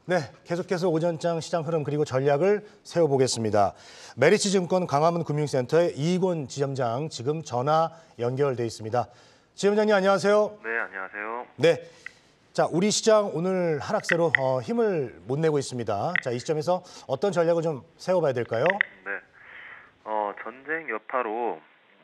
네, 계속해서 오전장 시장 흐름 그리고 전략을 세워보겠습니다. 메리츠증권 광화문 금융센터의 이익원 지점장 지금 전화 연결돼 있습니다. 지점장님 안녕하세요. 네, 안녕하세요. 네, 자 우리 시장 오늘 하락세로 힘을 못 내고 있습니다. 자, 이 시점에서 어떤 전략을 좀 세워봐야 될까요? 네, 전쟁 여파로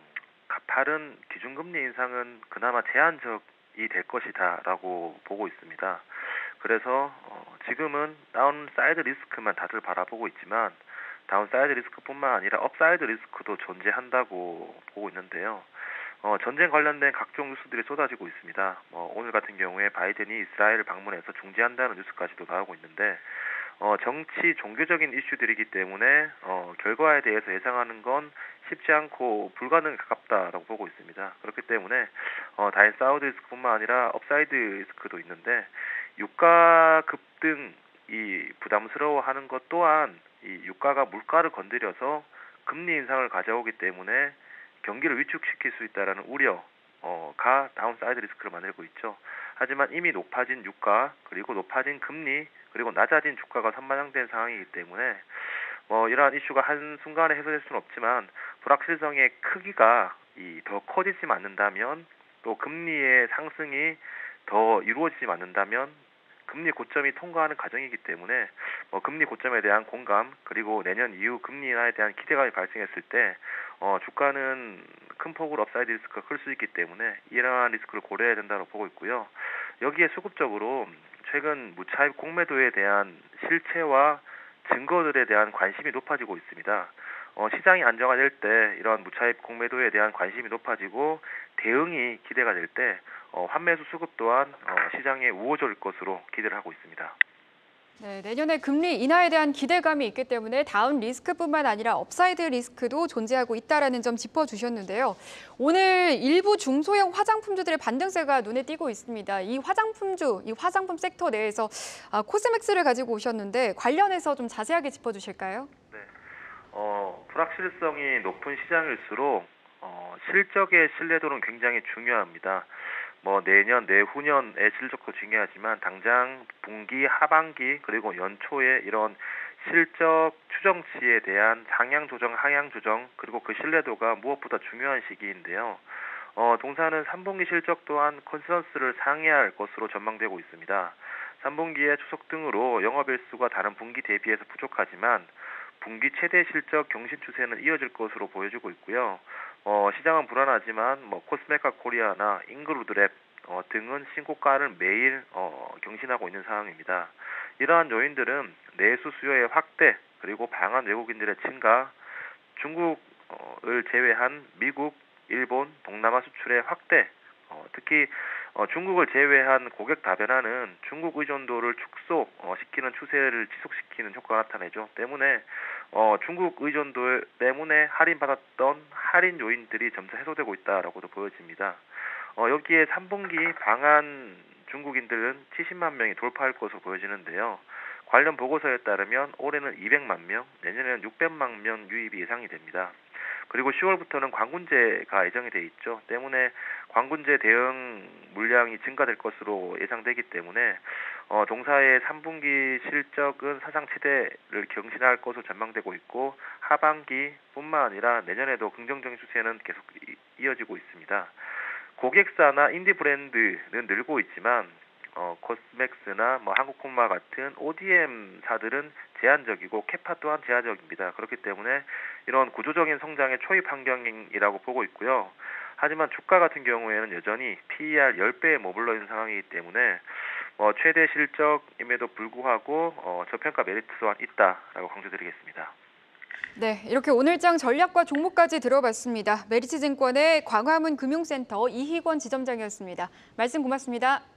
가파른 기준금리 인상은 그나마 제한적이 될 것이다라고 보고 있습니다. 그래서 지금은 다운사이드 리스크만 다들 바라보고 있지만 다운사이드 리스크뿐만 아니라 업사이드 리스크도 존재한다고 보고 있는데요. 전쟁 관련된 각종 뉴스들이 쏟아지고 있습니다. 오늘 같은 경우에 바이든이 이스라엘 방문해서 중재한다는 뉴스까지도 나오고 있는데 정치, 종교적인 이슈들이기 때문에 결과에 대해서 예상하는 건 쉽지 않고 불가능에 가깝다라고 보고 있습니다. 그렇기 때문에 다운사이드 리스크뿐만 아니라 업사이드 리스크도 있는데 유가 급등이 부담스러워하는 것 또한 이 유가가 물가를 건드려서 금리 인상을 가져오기 때문에 경기를 위축시킬 수 있다는 우려가 다운사이드 리스크를 만들고 있죠. 하지만 이미 높아진 유가 그리고 높아진 금리 그리고 낮아진 주가가 선반영된 상황이기 때문에 이러한 이슈가 한순간에 해소될 수는 없지만 불확실성의 크기가 더 커지지 않는다면 또 금리의 상승이 더 이루어지지 않는다면 금리 고점이 통과하는 과정이기 때문에 금리 고점에 대한 공감 그리고 내년 이후 금리 인하에 대한 기대감이 발생했을 때 주가는 큰 폭으로 업사이드 리스크가 클 수 있기 때문에 이러한 리스크를 고려해야 된다고 보고 있고요. 여기에 수급적으로 최근 무차입 공매도에 대한 실체와 증거들에 대한 관심이 높아지고 있습니다. 시장이 안정화될 때 이러한 무차입 공매도에 대한 관심이 높아지고 대응이 기대가 될 때 환매수 수급 또한 시장에 우호적일 것으로 기대를 하고 있습니다. 네, 내년에 금리 인하에 대한 기대감이 있기 때문에 다운 리스크뿐만 아니라 업사이드 리스크도 존재하고 있다는 점 짚어주셨는데요. 오늘 일부 중소형 화장품주들의 반등세가 눈에 띄고 있습니다. 이 화장품 섹터 내에서 코스맥스를 가지고 오셨는데 관련해서 좀 자세하게 짚어주실까요? 네, 불확실성이 높은 시장일수록 실적의 신뢰도는 굉장히 중요합니다. 내년, 내후년의 실적도 중요하지만 당장 분기, 하반기 그리고 연초에 이런 실적 추정치에 대한 상향 조정, 하향 조정 그리고 그 신뢰도가 무엇보다 중요한 시기인데요. 동사는 3분기 실적 또한 컨센서스를 상회할 것으로 전망되고 있습니다. 3분기에 추석 등으로 영업일수가 다른 분기 대비해서 부족하지만 분기 최대 실적 경신 추세는 이어질 것으로 보여지고 있고요. 시장은 불안하지만 코스메카 코리아나 잉그루드랩 등은 신고가를 매일 경신하고 있는 상황입니다. 이러한 요인들은 내수 수요의 확대 그리고 방한 외국인들의 증가, 중국을 제외한 미국, 일본, 동남아 수출의 확대, 특히 중국을 제외한 고객 다변화는 중국 의존도를 축소시키는 추세를 지속시키는 효과가 나타내죠. 때문에 중국 의존도 때문에 할인받았던 할인 요인들이 점차 해소되고 있다라고도 보여집니다. 여기에 3분기 방한 중국인들은 70만 명이 돌파할 것으로 보여지는데요. 관련 보고서에 따르면 올해는 200만 명, 내년에는 600만 명 유입이 예상이 됩니다. 그리고 10월부터는 관군제가 예정이 돼 있죠. 때문에 관군제 대응 물량이 증가될 것으로 예상되기 때문에 동사의 3분기 실적은 사상 최대를 경신할 것으로 전망되고 있고 하반기뿐만 아니라 내년에도 긍정적인 추세는 계속 이어지고 있습니다. 고객사나 인디 브랜드는 늘고 있지만 코스맥스나 한국콘마 같은 ODM사들은 제한적이고 캐파 또한 제한적입니다. 그렇기 때문에 이런 구조적인 성장의 초입 환경이라고 보고 있고요. 하지만 주가 같은 경우에는 여전히 PER 10배에 머물러 있는 상황이기 때문에 최대 실적임에도 불구하고 저평가 메리트 또한 있다라고 강조드리겠습니다. 네, 이렇게 오늘장 전략과 종목까지 들어봤습니다. 메리츠증권의 광화문 금융센터 이희권 지점장이었습니다. 말씀 고맙습니다.